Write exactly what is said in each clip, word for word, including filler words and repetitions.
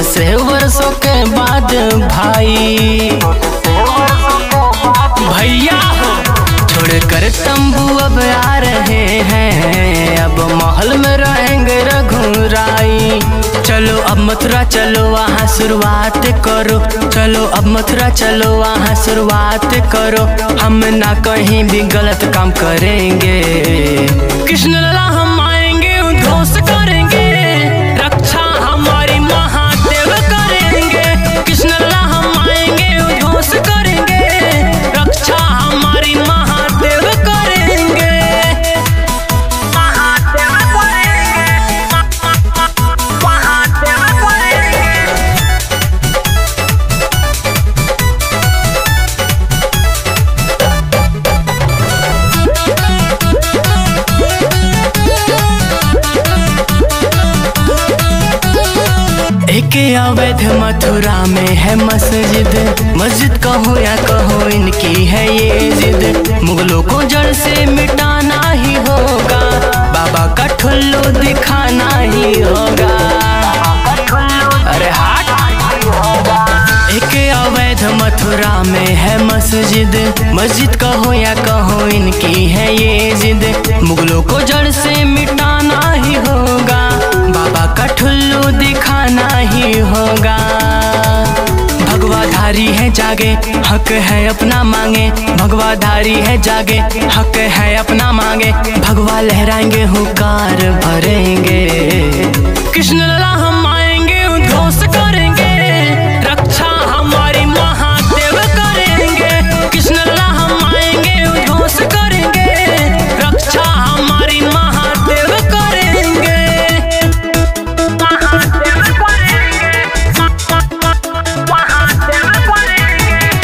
से वर्षों के बाद भाई भैया हो छोड़ कर तंबू अब आ रहे हैं, अब महल में रहेंगे रघुराई। चलो अब मथुरा चलो वहाँ शुरुआत करो, चलो अब मथुरा चलो वहाँ शुरुआत करो। हम ना कहीं भी गलत काम करेंगे, कृष्ण लला हम आएंगे उद्घोष करेंगे, रक्षा हमारी महादेव करेंगे। कृष्ण लला हम आएंगे उद्घोष करेंगे, रक्षा हमारी महादेव करेंगे, महादेव करेंगे, महादेव करेंगे। एक अवैध मथुरा में है मस्जिद, मस्जिद कहो या कहो इनकी है ये जिद। मुगलों को जड़ से मिटाना ही होगा, बाबा का ठुल्लू दिखाना ही होगा। अरे हाट एक अवैध मथुरा में है मस्जिद, मस्जिद कहो या कहो इनकी है ये जिद। मुगलों को जड़ से मिटाना ही होगा, बाबा का ठुल्लू दिखाना ही होगा। भगवाधारी है जागे हक है अपना मांगे, भगवाधारी है जागे हक है अपना मांगे। भगवा लहराएंगे हुकार भरेंगे, कृष्ण लला हम आएंगे उद्घोष करेंगे, रक्षा हमारी महादेव करेंगे। कृष्ण लला हम आएंगे उद्घोष करेंगे, रक्षा हमारी महादेव करेंगे, महादेव करेंगे, महादेव करेंगे।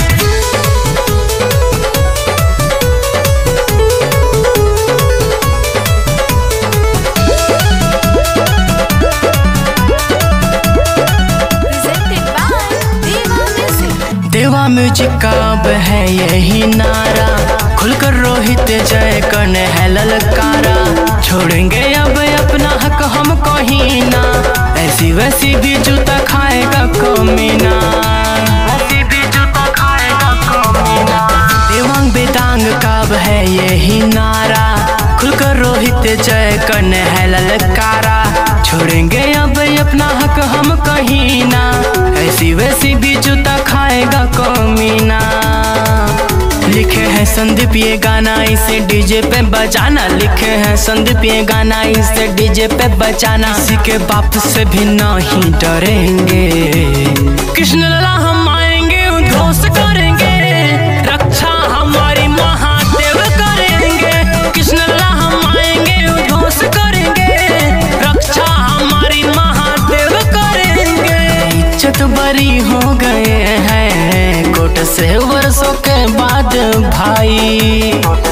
देवा म्यूजिक का अब है यही नारा, खुलकर रोहित जय करने है ललकारा। छोड़ेंगे अब अपना हक हम कहीं ना, ऐसी वैसी भी जूता खाएगा कमीना, ऐसी भी जूता खाएगा कमीना। देवांग बेदांग का अब है यही नारा, खुलकर रोहित जय करने है ललकारा। छोड़ेंगे अब अपना हक हम कहीं ना, ऐसी वैसी भी जूता खाएगा कमीना। लिखे हैं संदीप ये गाना इसे डीजे पे बजाना, लिखे हैं संदीप ये गाना इसे डीजे पे बजाना। किसी के बाप से भी नहीं डरेंगे, कृष्ण लला हम आएंगे उद्घोष करेंगे, रक्षा हमारी महादेव करेंगे। कृष्ण लला हम आएंगे उद्घोष करेंगे, रक्षा हमारी महादेव करेंगे। इज्जत बरी हो गए हैं कोट से वर्षों के बाद भाई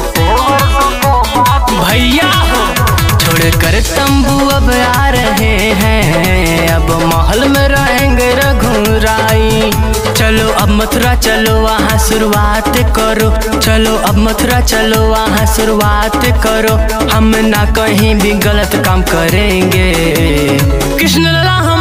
भैया हो छोड़ कर तंबू अब आ रहे हैं, अब महल में रहेंगे रघुराई। चलो अब मथुरा चलो वहाँ शुरुआत करो, चलो अब मथुरा चलो वहाँ शुरुआत करो। हम ना कहीं भी गलत काम करेंगे, कृष्ण लला